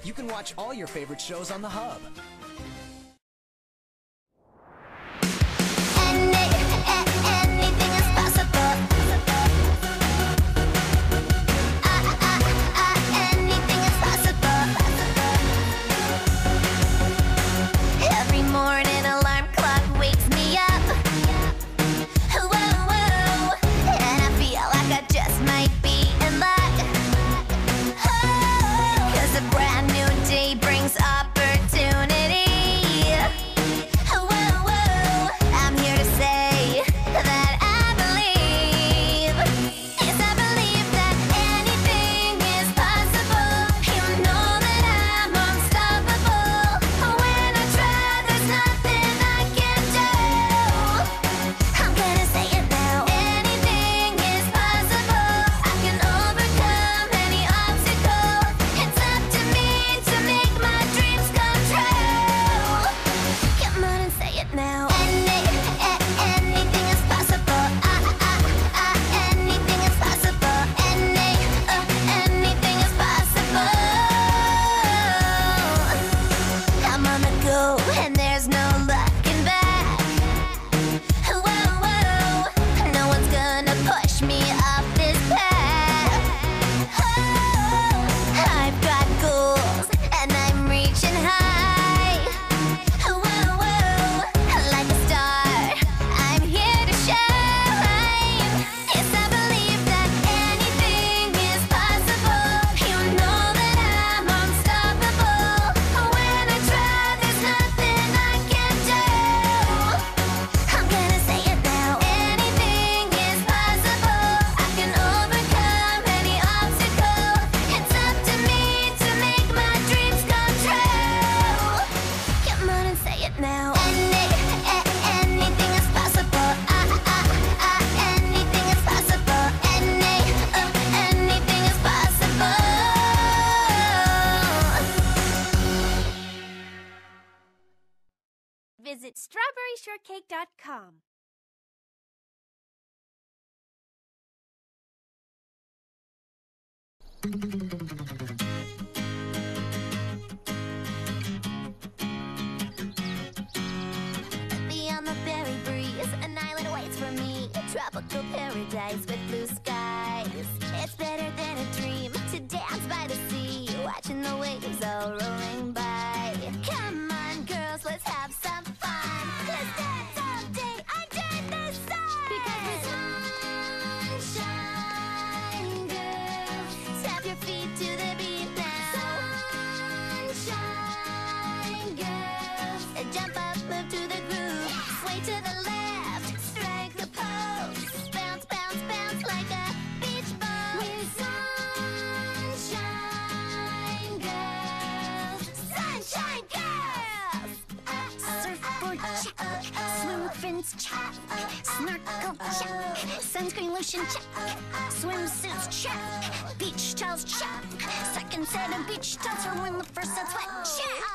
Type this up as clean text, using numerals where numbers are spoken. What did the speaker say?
You can watch all your favorite shows on the Hub. Anything is possible. Anything is possible. Every morning alarm clock wakes me up. Whoa, whoa. And I feel like I just might be in luck. Oh, 'cause a brand new day brings opportunity. Whoa, whoa. I'm here to say that I believe. Yes, I believe that anything is possible. You know that I'm unstoppable. When I try, there's nothing I can do. I'm gonna say it now. Anything is possible. I can overcome any obstacle. It's up to me to make my dreams come true. Come on and say it now. Anything is possible. Anything is possible. Anything is possible. I'm on the go and there's no looking back. Whoa, whoa. No one's gonna push me off this path. Oh, I've got goals and I'm reaching high. Whoa, whoa. Like a star, I'm here to shine. Yes, I believe that anything is possible. You know that I'm unstoppable. When I try, there's nothing I can do. I'm gonna say it now. Anything is possible. I can overcome any obstacle. It's up to me to make my dreams come true. Come on and say it now. Anything is possible. Anything is possible. Anything is possible. Visit strawberryshortcake.com. Beyond the berry breeze, an island waits for me. A tropical paradise with blue skies. It's better than a dream to dance by the sea, watching the waves all rolling by. Come on, girls, let's have some fun. Let's dance all day under the sun. Because we're sunshine girls. Tap your feet to the beat now. Sunshine girls. Jump up, move to the groove. Sway to the left, strike the pose. Bounce, bounce, bounce like a beach ball. We're sunshine girls. Sunshine girls. Surfboard check, swim fins check, snorkel check, sunscreen lotion check, swimsuits check, beach towels check, second set of beach towels for when the first set's wet check.